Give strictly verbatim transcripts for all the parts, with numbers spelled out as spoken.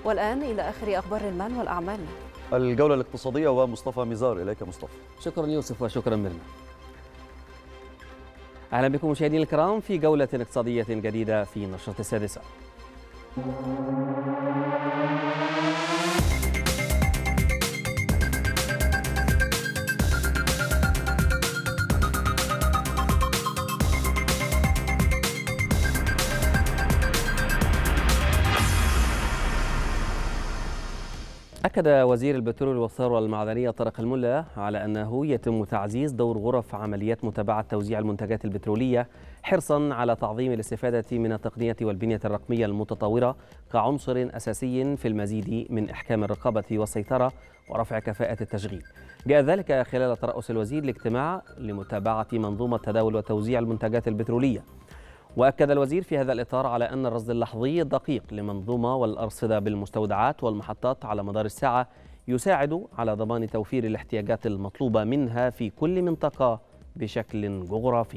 والآن إلى آخر أخبار المال والأعمال. الجولة الاقتصادية ومصطفى ميزار. إليك مصطفى. شكرا يوسف وشكرا ميرنا. أهلا بكم مشاهدينا الكرام في جولة اقتصادية جديدة في نشرة السادسة. أكد وزير البترول والثروة المعدنية طارق الملا على أنه يتم تعزيز دور غرف عمليات متابعة توزيع المنتجات البترولية حرصا على تعظيم الاستفادة من التقنية والبنية الرقمية المتطورة كعنصر أساسي في المزيد من إحكام الرقابة والسيطرة ورفع كفاءة التشغيل. جاء ذلك خلال ترأس الوزير لاجتماع لمتابعة منظومة تداول وتوزيع المنتجات البترولية. وأكد الوزير في هذا الإطار على أن الرصد اللحظي الدقيق لمنظومة والأرصدة بالمستودعات والمحطات على مدار الساعة يساعد على ضمان توفير الاحتياجات المطلوبة منها في كل منطقة بشكل جغرافي.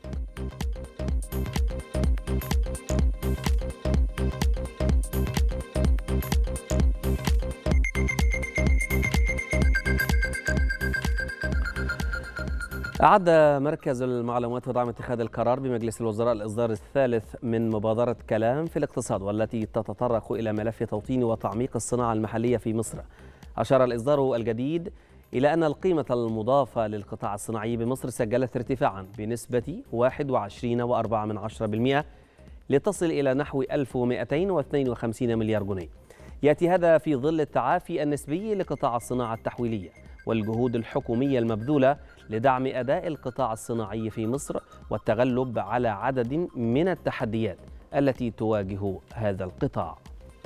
أعد مركز المعلومات ودعم اتخاذ القرار بمجلس الوزراء الإصدار الثالث من مبادرة كلام في الاقتصاد، والتي تتطرق إلى ملف توطين وتعميق الصناعة المحلية في مصر. أشار الإصدار الجديد إلى أن القيمة المضافة للقطاع الصناعي بمصر سجلت ارتفاعا بنسبة واحد وعشرين فاصلة أربعة بالمئة لتصل إلى نحو ألف ومئتين واثنين وخمسين مليار جنيه. يأتي هذا في ظل التعافي النسبي لقطاع الصناعة التحويلية والجهود الحكومية المبذولة لدعم أداء القطاع الصناعي في مصر والتغلب على عدد من التحديات التي تواجه هذا القطاع.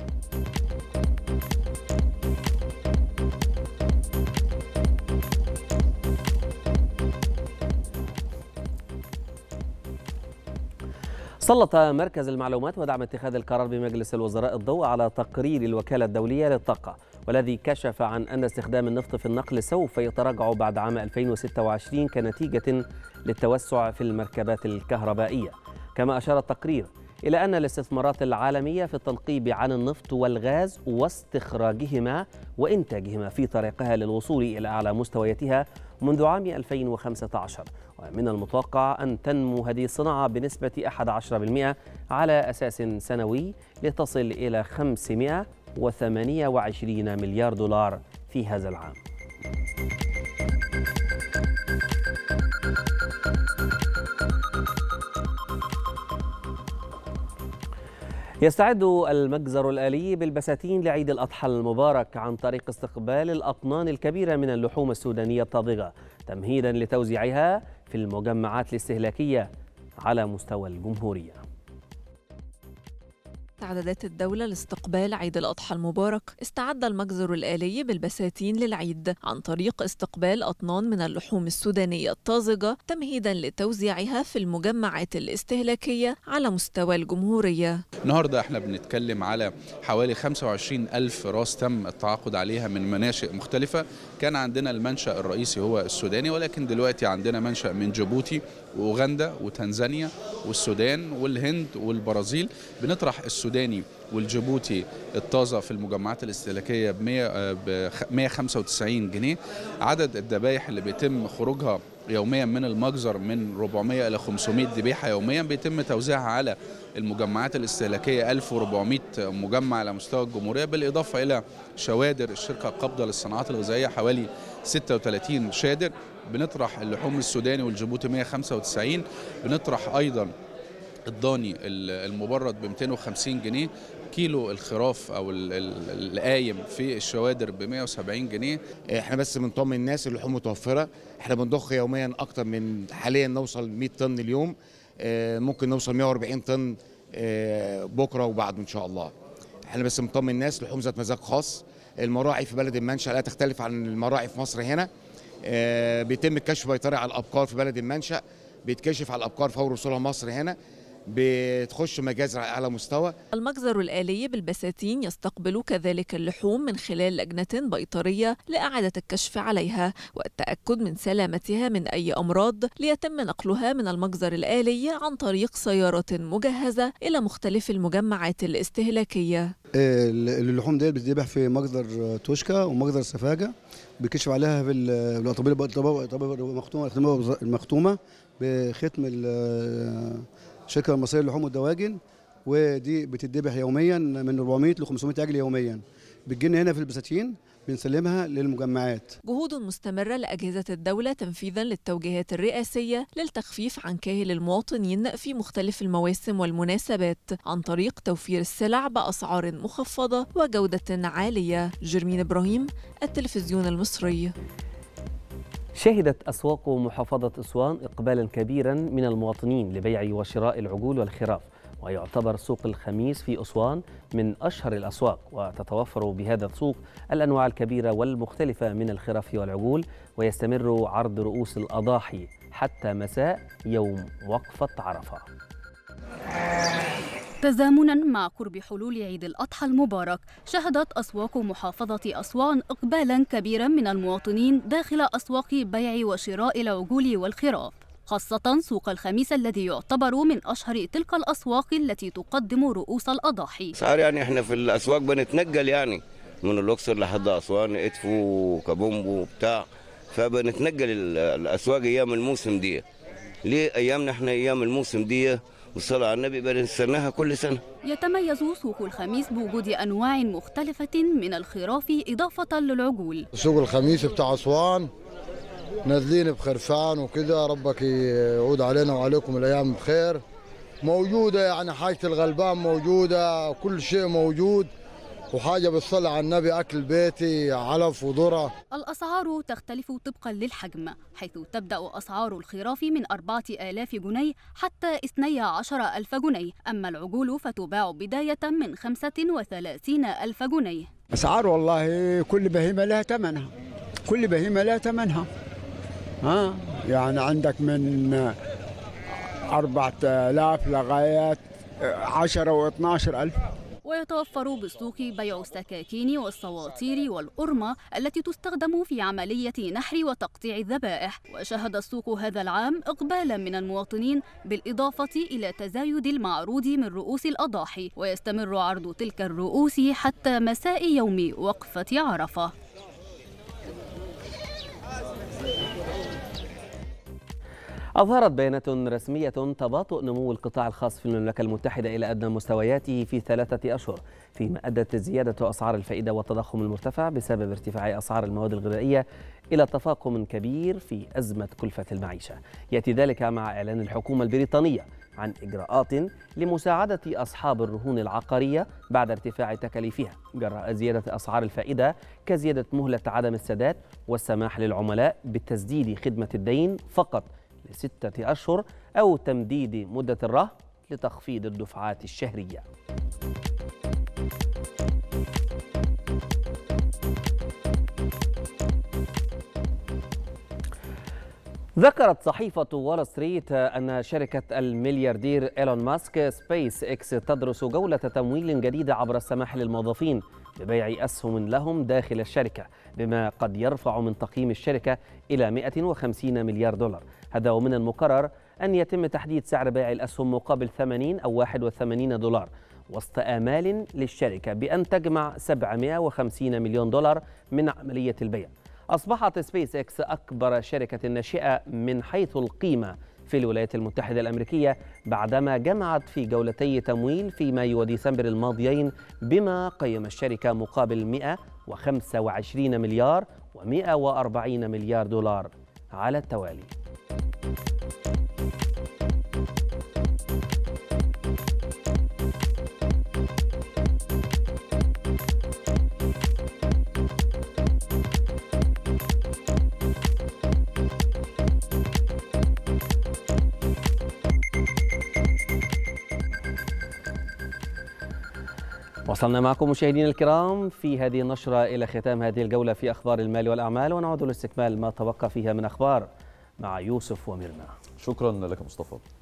سلط مركز المعلومات ودعم اتخاذ القرار بمجلس الوزراء الضوء على تقرير الوكالة الدولية للطاقة، والذي كشف عن أن استخدام النفط في النقل سوف يتراجع بعد عام ألفين وستة وعشرين كنتيجة للتوسع في المركبات الكهربائية. كما أشار التقرير إلى أن الاستثمارات العالمية في التنقيب عن النفط والغاز واستخراجهما وإنتاجهما في طريقها للوصول إلى أعلى مستوياتها منذ عام ألفين وخمسة عشر، ومن المتوقع أن تنمو هذه الصناعة بنسبة أحد عشر بالمئة على أساس سنوي لتصل إلى خمسمئة وثمانية وعشرين مليار دولار في هذا العام. يستعد المجزر الآلي بالبساتين لعيد الأضحى المبارك عن طريق استقبال الأطنان الكبيرة من اللحوم السودانية الطازجة تمهيدا لتوزيعها في المجمعات الاستهلاكية على مستوى الجمهورية. استعدادات الدولة لاستقبال عيد الأضحى المبارك، استعد المجزر الآلي بالبساتين للعيد عن طريق استقبال أطنان من اللحوم السودانية الطازجة تمهيدا لتوزيعها في المجمعات الاستهلاكية على مستوى الجمهورية. النهاردة احنا بنتكلم على حوالي خمسة وعشرين ألف راس تم التعاقد عليها من مناشئ مختلفة. كان عندنا المنشأ الرئيسي هو السوداني، ولكن دلوقتي عندنا منشأ من جيبوتي وأوغندا وتنزانيا والسودان والهند والبرازيل. بنطرح السوداني والجيبوتي الطازة في المجمعات الاستهلاكية ب مئة وخمسة وتسعين جنيه. عدد الذبايح اللي بيتم خروجها يوميا من المجزر من أربعمئة إلى خمسمئة ذبيحة يوميا بيتم توزيعها على المجمعات الاستهلاكية ألف وأربعمئة مجمع على مستوى الجمهورية، بالإضافة إلى شوادر الشركة القابضة للصناعات الغذائية حوالي ستة وثلاثين شادر. بنطرح اللحوم السوداني والجيبوتي مئة وخمسة وتسعين. بنطرح أيضا الضاني المبرد ب مئتين وخمسين جنيه، كيلو الخراف او القايم في الشوادر ب مئة وسبعين جنيه. احنا بس بنطمن الناس اللحوم متوفره. احنا بنضخ يوميا اكتر من حاليا نوصل مئة طن اليوم، ممكن نوصل مئة وأربعين طن بكره وبعد ان شاء الله. احنا بس بنطمن الناس لحوم ذات مزاج خاص. المراعي في بلد المنشأ لا تختلف عن المراعي في مصر هنا. بيتم الكشف بيطري على الابقار في بلد المنشأ، بيتكشف على الابقار فور وصولها مصر هنا. بتخش مجازر على مستوى. المجزر الآلي بالبساتين يستقبل كذلك اللحوم من خلال لجنة بيطرية لإعادة الكشف عليها والتأكد من سلامتها من أي أمراض، ليتم نقلها من المجزر الآلي عن طريق سيارة مجهزة إلى مختلف المجمعات الاستهلاكية. اللحوم دي بتذبح في مجزر توشكا ومجزر سفاجة، بيكشف عليها في الأطباء المختومة بختم الشركة المصرية للحوم والدواجن، ودي بتذبح يوميا من أربعمائة ل خمسمائة عجل يوميا، بتجينا هنا في البساتين بنسلمها للمجمعات. جهود مستمرة لأجهزة الدولة تنفيذا للتوجيهات الرئاسية للتخفيف عن كاهل المواطنين في مختلف المواسم والمناسبات عن طريق توفير السلع بأسعار مخفضة وجودة عالية. جرمين إبراهيم، التلفزيون المصري. شهدت أسواق محافظة أسوان إقبالا كبيرا من المواطنين لبيع وشراء العجول والخراف، ويعتبر سوق الخميس في أسوان من أشهر الأسواق، وتتوفر بهذا السوق الأنواع الكبيرة والمختلفة من الخراف والعجول، ويستمر عرض رؤوس الأضاحي حتى مساء يوم وقفة عرفة. تزامنا مع قرب حلول عيد الأضحى المبارك، شهدت أسواق محافظة أسوان إقبالا كبيرا من المواطنين داخل أسواق بيع وشراء العجول والخراف، خاصة سوق الخميس الذي يعتبر من أشهر تلك الأسواق التي تقدم رؤوس الأضاحي. صار يعني احنا في الأسواق بنتنقل يعني من الأقصر لحد أسوان، إدفو وكابومبو وبتاع، فبنتنقل الأسواق أيام الموسم دي. ليه أيامنا احنا أيام الموسم دي والصلاة على النبي بنستناها كل سنة. يتميز سوق الخميس بوجود أنواع مختلفة من الخراف إضافة للعجول. سوق الخميس بتاع أسوان نازلين بخرفان وكده، ربك يعود علينا وعليكم الأيام بخير. موجودة يعني حاجة الغلبان موجودة، كل شيء موجود، وحاجة بالصلاة على النبي أكل بيتي علف وذرة. الأسعار تختلف طبقا للحجم، حيث تبدأ أسعار الخراف من أربعة آلاف جنيه حتى اثني عشر ألف جنيه، أما العجول فتباع بداية من خمسة وثلاثين ألف جنيه. أسعار والله كل بهيمة لها ثمنها، كل بهيمة لها ثمنها. ها يعني عندك من أربعة آلاف لغاية عشرة واثني عشر ألف. ويتوفر بالسوق بيع السكاكين والصواطير والأرمة التي تستخدم في عملية نحر وتقطيع الذبائح. وشهد السوق هذا العام إقبالا من المواطنين بالإضافة إلى تزايد المعروض من رؤوس الأضاحي، ويستمر عرض تلك الرؤوس حتى مساء يوم وقفة عرفة. أظهرت بيانات رسمية تباطؤ نمو القطاع الخاص في المملكة المتحدة إلى أدنى مستوياته في ثلاثة أشهر، فيما أدت زيادة أسعار الفائدة والتضخم المرتفع بسبب ارتفاع أسعار المواد الغذائية إلى تفاقم كبير في أزمة كلفة المعيشة. يأتي ذلك مع إعلان الحكومة البريطانية عن إجراءات لمساعدة أصحاب الرهون العقارية بعد ارتفاع تكاليفها جراء زيادة أسعار الفائدة، كزيادة مهلة عدم السداد والسماح للعملاء بتسديد خدمة الدين فقط لستة أشهر أو تمديد مدة الرهن لتخفيض الدفعات الشهرية. ذكرت صحيفة وول ستريت أن شركة الملياردير إيلون ماسك سبيس إكس تدرس جولة تمويل جديدة عبر السماح للموظفين ببيع أسهم لهم داخل الشركة، بما قد يرفع من تقييم الشركة إلى مئة وخمسين مليار دولار. هذا ومن المقرر أن يتم تحديد سعر بيع الأسهم مقابل ثمانين أو واحد وثمانين دولار، وسط آمال للشركة بأن تجمع سبعمئة وخمسين مليون دولار من عملية البيع. أصبحت سبيس إكس أكبر شركة ناشئة من حيث القيمة في الولايات المتحدة الأمريكية بعدما جمعت في جولتي تمويل في مايو وديسمبر الماضيين، بما قيم الشركة مقابل مئة وخمسة وعشرين مليار ومئة وأربعين مليار دولار على التوالي. وصلنا معكم مشاهدينا الكرام في هذه النشرة إلى ختام هذه الجولة في أخبار المال والأعمال، ونعود لاستكمال ما تبقى فيها من أخبار مع يوسف وميرنا. شكرا لك مصطفى.